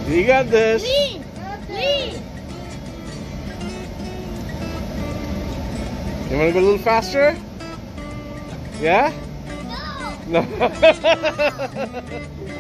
You got this. Lean. Lean. You want to go a little faster? Yeah? No. No.